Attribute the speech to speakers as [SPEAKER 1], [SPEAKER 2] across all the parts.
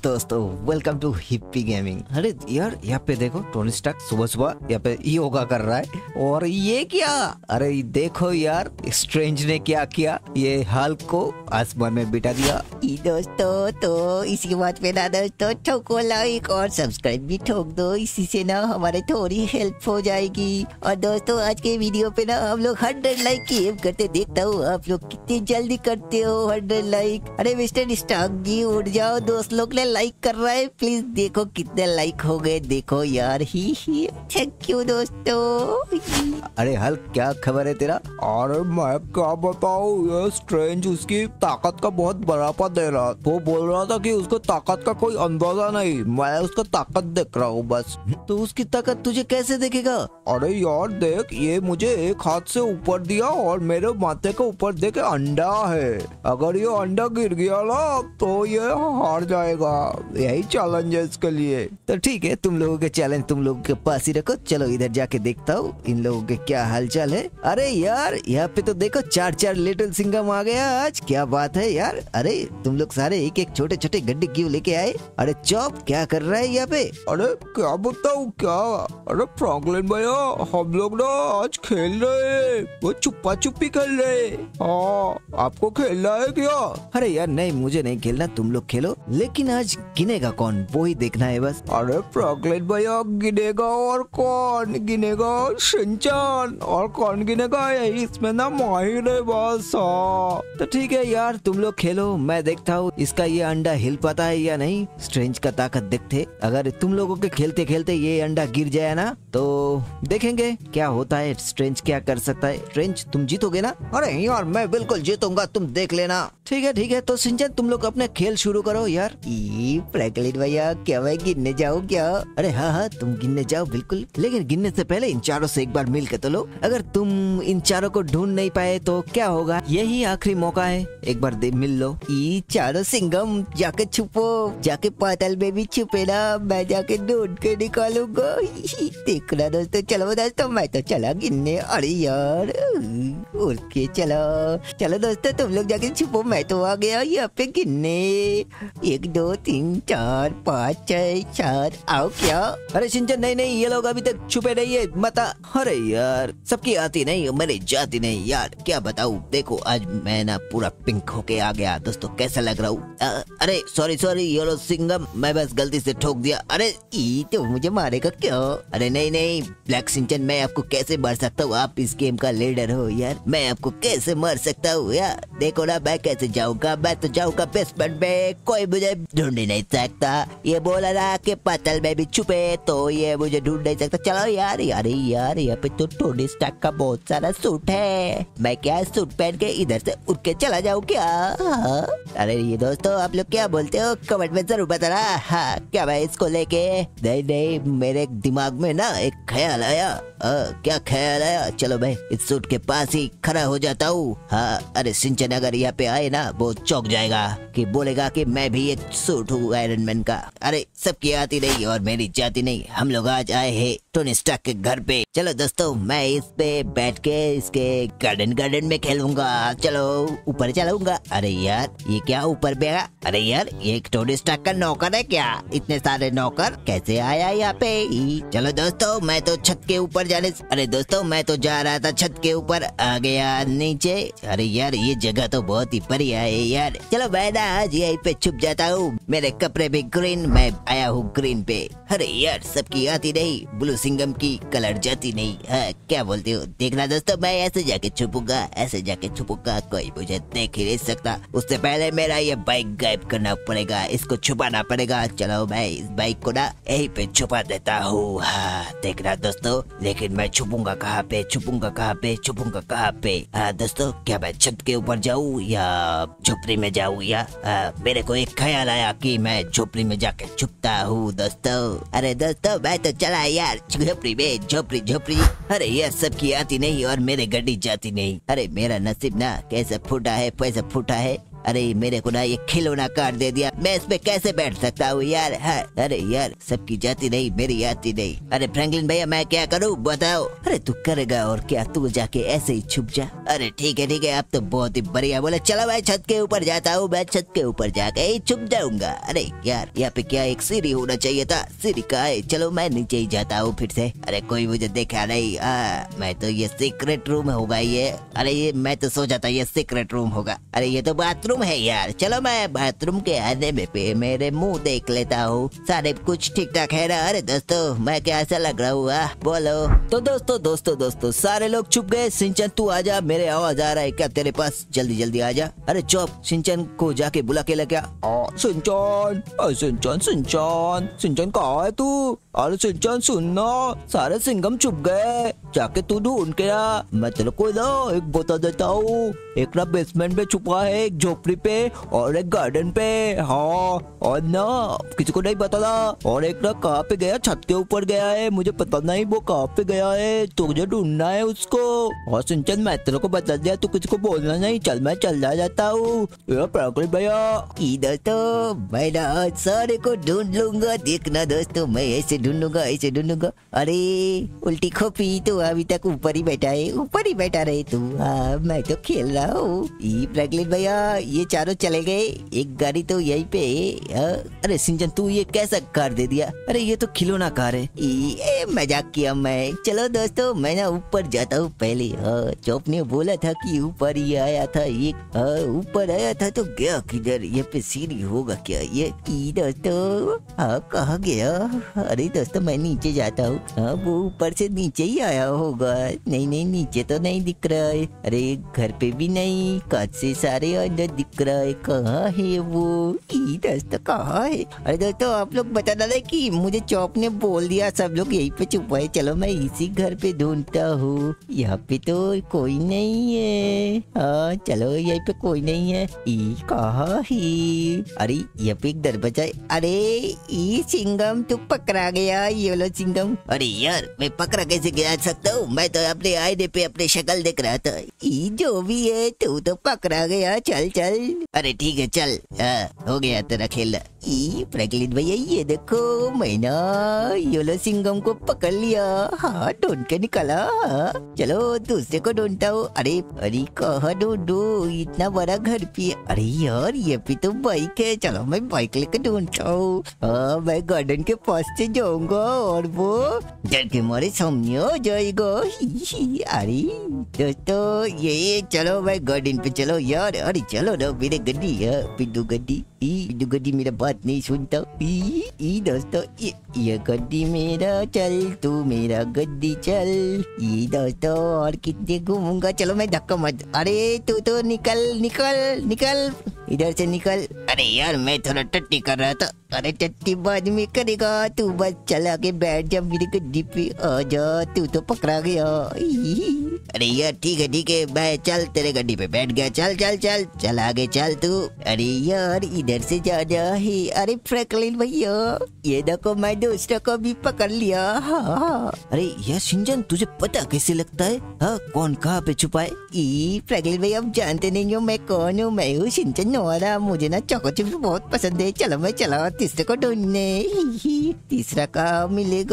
[SPEAKER 1] दोस्तों, welcome to hippie gaming. अरे यार, यहाँ पे देखो टोनी स्टार्क सुबह सुबह यहाँ पे योगा कर रहा है। और ये क्या, अरे देखो यार, स्ट्रेंज ने क्या किया, ये हल्क को आसमान में बिठा दिया।
[SPEAKER 2] दोस्तों तो इसी बात पे ना दोस्तों ठोको लाइक और सब्सक्राइब भी ठोक दो, इसी से ना हमारे थोड़ी हेल्प हो जाएगी। और दोस्तों आज के वीडियो पे ना हम लोग 100 लाइक की एम करते, देखता हूँ आप लोग कितनी जल्दी करते हो 100 लाइक। अरे मिस्टर स्टार्क जी उठ जाओ, दोस्त लोग ने लाइक कर रहा है, प्लीज देखो कितने लाइक हो गए, देखो यार। ही थैंक यू दोस्तों।
[SPEAKER 1] अरे हल्क, क्या खबर है तेरा?
[SPEAKER 3] अरे मैं क्या बताऊँ, ये स्ट्रेंज उसकी ताकत का बहुत बड़ापा दे रहा। वो बोल रहा था कि उसको ताकत का कोई अंदाजा नहीं, मैं उसका ताकत देख रहा हूँ बस।
[SPEAKER 1] तो उसकी ताकत तुझे कैसे देखेगा?
[SPEAKER 3] अरे यार देख, ये मुझे एक हाथ से ऊपर दिया और मेरे माथे के ऊपर देखे अंडा है। अगर ये अंडा गिर गया ना तो ये हार जाएगा। यही चैलेंज है इसके लिए।
[SPEAKER 1] तो ठीक है, तुम लोगों के चैलेंज तुम लोगों के पास ही रखो। चलो इधर जाके देखता हूँ इन लोगों के क्या हालचाल है। अरे यार, यहाँ पे तो देखो 4-4 लिटिल सिंघम आ गया आज, क्या बात है यार। अरे तुम लोग सारे एक एक छोटे छोटे गड्ढे क्यों लेके आए? अरे चॉप क्या कर रहा है यहाँ पे?
[SPEAKER 3] अरे क्या बताऊँ क्या, अरे फ्रैंकलिन भैया हम लोग ना आज खेल रहे हैं, वो छुपा छुपी खेल रहे हैं। हाँ, आपको खेलना है क्या?
[SPEAKER 1] अरे यार नहीं, मुझे नहीं खेलना, तुम लोग खेलो। लेकिन आज गिनेगा कौन, वो ही देखना है बस।
[SPEAKER 3] अरे फ्रैंकलिन भैया गिनेगा और कौन गिनेगा? शिनचैन। और कौन गिनेगा? यही इसमें ना माहिर है बस। हाँ
[SPEAKER 1] तो ठीक है यार, तुम लोग खेलो, मैं देखता हूँ इसका ये अंडा हिल पाता है या नहीं। स्ट्रेंज का ताकत देखते, अगर तुम लोगों के खेलते खेलते ये अंडा गिर जाए ना तो देखेंगे क्या होता है, स्ट्रेंज क्या कर सकता है। स्ट्रेंज तुम जीतोगे ना?
[SPEAKER 2] अरे यार मैं बिल्कुल जीतूंगा, तुम देख लेना।
[SPEAKER 1] ठीक है, तो शिनचैन तुम लोग अपने खेल शुरू करो यार।
[SPEAKER 2] फ्रैंकलिन भैया क्या मैं गिनने जाऊँ क्या?
[SPEAKER 1] अरे हाँ, तुम गिनने जाओ बिल्कुल, लेकिन गिनने से पहले इन चारों से एक बार मिल के तो लो। अगर तुम इन चारों को ढूंढ नहीं पाए तो क्या होगा, यही आखिरी मौका है, एक बार मिल लो।
[SPEAKER 2] चारों सिंघम जाके छुपो, जाके पाताल में भी छुपे ना, मैं जाके ढूंढ के निकालूंगा। देखना दोस्तों, चलो दोस्तों मैं तो चला गिनने। अरे यार उड़ के चलो दोस्तों, तुम लोग जाके छुपो, मैं तो आ गया यहाँ पे गिनने। 1 2 3 4 5 6 7, आओ क्या?
[SPEAKER 1] अरे शिनचैन नहीं, ये लोग अभी तक छुपे नहीं है, मत आ। अरे यार सबकी आती नहीं, मेरी जाती नहीं यार, क्या बताऊं। देखो आज मैं ना पूरा पिंक होके आ गया दोस्तों, कैसा लग रहा हूँ? अरे सॉरी येलो सिंघम, मैं बस गलती से ठोक दिया। अरे
[SPEAKER 2] तो मुझे मारेगा क्या?
[SPEAKER 1] अरे नहीं ब्लैक शिनचैन, मैं आपको कैसे मार सकता हूँ, आप इस गेम का लीडर हो यार, मैं आपको कैसे मार सकता हूँ यार। देखो ना मैं कैसे जाऊंगा, मैं तो जाऊंगा बेसमेंट में, कोई मुझे ढूंढ ही नहीं सकता। ये बोला ना कि पाताल में भी छुपे तो ये मुझे ढूंढ नहीं सकता। चलो यार यहाँ पे तो टोनी स्टार्क का बहुत सारा सूट है, मैं क्या सूट पहन के इधर से उठ के चला जाऊँ क्या? अरे ये दोस्तों आप लोग क्या बोलते हो, कमेंट में जरूर बताना। हाँ क्या मैं इसको लेके नहीं, मेरे दिमाग में ना एक ख्याल आया। क्या ख्याल आया? चलो मैं इस सूट के पास ही खड़ा हो जाता हूँ। हाँ अरे शिनचैन अगर यहाँ पे आए ना वो चौंक जाएगा कि बोलेगा कि मैं भी एक सूट हूँ आयरन मैन का। अरे सबकी आती नहीं और मेरी जाती नहीं, हम लोग आज आए हैं टोनी स्टार्क के घर पे। चलो दोस्तों मैं इस पे बैठ के इसके गार्डन में खेलूंगा। चलो ऊपर चलाऊंगा। अरे यार ये क्या ऊपर पे आया? अरे यार ये एक टोनी स्टार्क का नौकर है क्या? इतने सारे नौकर कैसे आया यहाँ पे? चलो दोस्तों मैं तो छत के ऊपर अरे दोस्तों मैं तो जा रहा था छत के ऊपर, आ गया नीचे। अरे यार ये जगह तो बहुत ही बढ़िया है यार। चलो मैं ना आज यहीं पे छुप जाता हूँ, मेरे कपड़े भी ग्रीन, मैं आया हूँ ग्रीन पे। अरे यार सबकी आती नहीं, ब्लू सिंघम की कलर जाती नहीं। हाँ क्या बोलते हो? देखना दोस्तों मैं ऐसे जाके छुपूंगा, कोई मुझे देख ही नहीं सकता। उससे पहले मेरा ये बाइक गायब करना पड़ेगा, इसको छुपाना पड़ेगा। चलो मैं इस बाइक को ना यहीं पे छुपा देता हूँ। हाँ देखना दोस्तों, लेकिन मैं छुपूंगा कहाँ पे? हाँ दोस्तों क्या मैं छत के ऊपर जाऊँ या झोपड़ी में जाऊँ? या मेरे को एक ख्याल आया कि मैं झोपड़ी में जाके छुपता हूँ दोस्तों। अरे दोस्तों मैं तो चला यार झोपड़ी में, झोपड़ी। अरे यार सबकी आती नहीं और मेरे गड्डी जाती नहीं। अरे मेरा नसीब ना कैसे फूटा है अरे मेरे को ना ये खिलौना कार दे दिया, मैं इस पे कैसे बैठ सकता हूँ यार। हाँ, अरे यार सबकी जाती नहीं मेरी आती नहीं। अरे फ्रैंकलिन भैया मैं क्या करूँ बताओ। अरे तू करेगा और क्या, तू जाके ऐसे ही छुप जा। अरे ठीक है अब तो बहुत ही बढ़िया बोले। चलो मैं छत के ऊपर जाता हूँ, मैं छत के ऊपर जाके ही छुप जाऊंगा। अरे यार यहाँ पे क्या एक सीढ़ी होना चाहिए था, सीढ़ी का है। चलो मैं नीचे ही जाता हूँ फिर से। अरे कोई मुझे देखा नहीं। मैं तो ये सीक्रेट रूम होगा ये। अरे ये मैं तो सोचा था ये सीक्रेट रूम होगा। अरे ये तो बाथरूम है यार। चलो मैं बाथरूम के आने में पे मेरे मुंह देख लेता हूँ, सारे कुछ ठीक ठाक है ना। अरे दोस्तों मैं कैसा लग रहा हूँ बोलो। तो दोस्तों सारे लोग छुप गए। सिंचन तू आजा, मेरे आवाज आ रहा है क्या तेरे पास? जल्दी जल्दी आजा। अरे चौप सिंचन को जाके बुला के लेके आ। सिंचन कहाँ है तू? अरे सिंचन सुनना, सारे सिंघम छुप गए, जाके तू ढूंढ के आ। मैं तेरे को ना एक बता देता हूँ, एक ना बेसमेंट में छुपा है, एक झोपड़ी पे और एक गार्डन पे। हाँ और ना किसी को नहीं बताना। और एक ना कहाँ पे गया, छत के ऊपर गया है, मुझे पता नहीं वो कहाँ पे गया है, तुझे ढूंढना है उसको। और सिंचन मैं तेरे को बता दिया, तू किसी को बोलना नहीं। चल मैं चला जाता हूँ भैया।
[SPEAKER 2] दोस्तों मैं ना सारे को ढूंढ लूंगा, देखना दोस्तों मैं ऐसे ढूंढूंगा। अरे उल्टी खोपी तो अभी तक ऊपर ही बैठा है, ऊपर ही बैठा रहे तू। हाँ मैं तो खेल रहा हूँ। फ्रैंकलिन भैया ये चारों चले गए, एक गाड़ी तो यहीं पे है।
[SPEAKER 1] अरे सिंचन तू ये कैसा कार दे दिया? अरे ये तो खिलौना कार है।
[SPEAKER 2] मजाक किया मैं। चलो दोस्तों मैं ना ऊपर जाता हूँ पहले। चौप ने बोला था कि ऊपर ही आया था एक, ऊपर आया था तो गया किधर? ये पे सीढ़ी होगा क्या ये? दोस्तों कहाँ गया? अरे दोस्तों मैं नीचे जाता हूँ। वो ऊपर से नीचे ही आया होगा। नहीं नीचे तो नहीं दिख रहा है। अरे घर पे भी नहीं, कांच से सारे अंदर दिख रहा है। कहाँ है वो? दोस्तों कहाँ है? अरे दोस्तों आप लोग बता रहे कि मुझे चौप ने बोल दिया सब लोग यहीं पे छुपा है। चलो मैं इसी घर पे ढूंढता हूँ। यहाँ पे तो कोई नहीं है। हाँ चलो यहीं पे कोई नहीं है। कहाँ है? अरे यहाँ पे एक दरवाजा है। अरे सिंघम तू पकड़ा गया, ये लो सिंघम।
[SPEAKER 1] अरे यार मैं पकड़ा कैसे गिरा सकता हूँ? मैं तो अपने आईने पे अपनी शक्ल देख रहा था।
[SPEAKER 2] जो भी है तू तो पकड़ा गया। चल
[SPEAKER 1] अरे ठीक है चल, हो गया तेरा खेल।
[SPEAKER 2] फ्रैंकलिन भैया ये देखो मैं ना योलो सिंघम को पकड़ लिया। हाँ ढूंढ के निकाला। चलो दूसरे को ढूंढता हूँ। अरे कहाँ ढूंढू, इतना बड़ा घर पे? अरे यार ये भी तो बाइक है, चलो मैं बाइक लेकर ढूंढता हूँ। मैं गार्डन के पास से जाऊंगा और वो डर के मारे सामने हो जाएगा। अरे दोस्तों ये चलो मैं गार्डन पे चलो यार। अरे चलो ना मेरे गड्डी है, पिड्डू गड्डी मेरा बात नहीं सुनता। दोस्तों ये गड्डी मेरा चल, तू मेरा गड्डी चल। ये दोस्तों और कितने घूमूंगा। चलो मैं धक्का मत। अरे तू तो निकल इधर से निकल।
[SPEAKER 1] अरे यार मैं थोड़ा टट्टी कर रहा था।
[SPEAKER 2] अरे टट्टी बाद में करेगा, तू बस चला के बैठ जा मेरी गड्डी पे। आजा तू तो पकड़ा गया।
[SPEAKER 1] अरे यार ठीक है मैं चल तेरे गड्डी पे बैठ गया। चल आगे चल तू।
[SPEAKER 2] अरे यार इधर से जा है। अरे फ्रैंकलिन भैया ये देखो मैं दूसरा को भी पकड़ लिया। हाँ।
[SPEAKER 1] अरे यार सिंचन तुझे पता कैसे लगता है? हाँ कौन कहाँ पे छुपा है?
[SPEAKER 2] फ्रैंकलिन भैया आप जानते नहीं हो मैं कौन हूँ? मैं हूँ सिंचन नोरा। मुझे ना चोको चिप्स बहुत पसंद है। चलो मैं चला तीसरे को ढूंढने। तीसरा कहाँ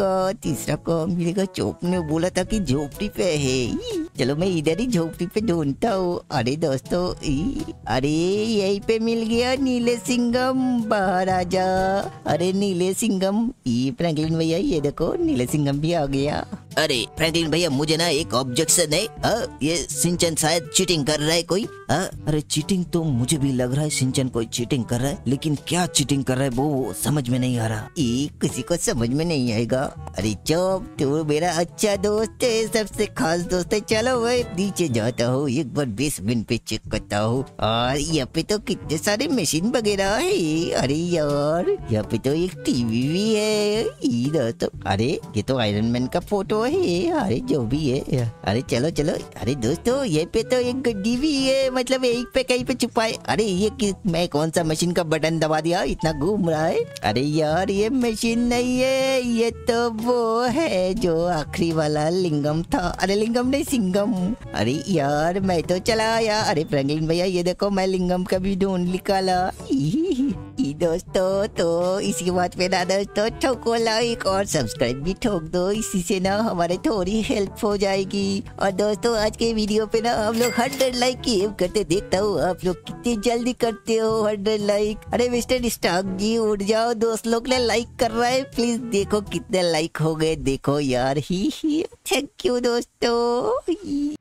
[SPEAKER 2] मिलेगा? चौप ने बोला था कि झोपड़ी पे है। चलो मैं इधर ही झोपड़ी पे ढूंढता हूँ। अरे दोस्तों अरे यहीं पे मिल गया। नीले सिंघम बाहर आ जा। अरे नीले सिंघम। फ्रैंकलिन भैया ये देखो नीले सिंघम भी आ गया।
[SPEAKER 1] अरे फ्रैंकलिन भैया मुझे ना एक ऑब्जेक्शन है। ये सिंचन शायद चीटिंग कर रहा है कोई। अरे चीटिंग तो मुझे भी लग रहा है सिंचन कोई चीटिंग कर रहा है, लेकिन क्या चीटिंग कर रहा है वो समझ में नहीं आ रहा।
[SPEAKER 2] किसी को समझ में नहीं आएगा। अरे चुप, तू मेरा अच्छा दोस्त है, सबसे खास दोस्त है। चलो मैं नीचे जाता हूँ, एक बार बेसमेंट पे चेक करता हूँ। और यहाँ पे तो कितने सारे मशीन वगैरह है। अरे यार यहाँ पे तो एक टीवी भी है। दोस्तों अरे ये तो आयरन मैन का फोटो है, अरे जो भी है, अरे चलो चलो। अरे दोस्तों ये पे तो एक गड्डी भी है, मतलब एक पे कहीं पे छुपाए। अरे ये मैं कौन सा मशीन का बटन दबा दिया, इतना घूम रहा है। अरे यार ये मशीन नहीं है, ये तो वो है जो आखिरी वाला लिंगम था। अरे लिंगम नहीं सिंगम। अरे यार मैं तो चला आया। अरे फ्रैंकलिन भैया ये देखो मैं लिंगम का भी ढूंढ निकाला। दोस्तों तो इसी बात पे ना दोस्तों ठोको लाइक और सब्सक्राइब भी ठोक दो, इसी से ना हमारे थोड़ी हेल्प हो जाएगी। और दोस्तों आज के वीडियो पे ना हम लोग 100 लाइक की एम करते, देखता हूँ आप लोग कितनी जल्दी करते हो 100 लाइक। अरे मिस्टर स्टॉक जी उठ जाओ, दोस्त लोग ने लाइक कर रहा है, प्लीज देखो कितने लाइक हो गए, देखो यार। ही थैंक यू दोस्तों।